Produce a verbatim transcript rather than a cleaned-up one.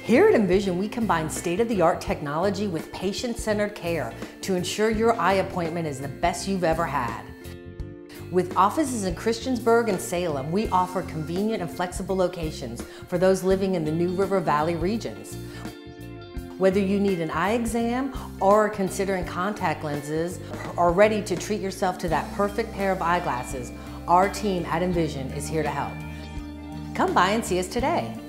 Here at Invision, we combine state-of-the-art technology with patient-centered care to ensure your eye appointment is the best you've ever had. With offices in Christiansburg and Salem, we offer convenient and flexible locations for those living in the New River Valley regions. Whether you need an eye exam or are considering contact lenses or ready to treat yourself to that perfect pair of eyeglasses, our team at Invision is here to help. Come by and see us today.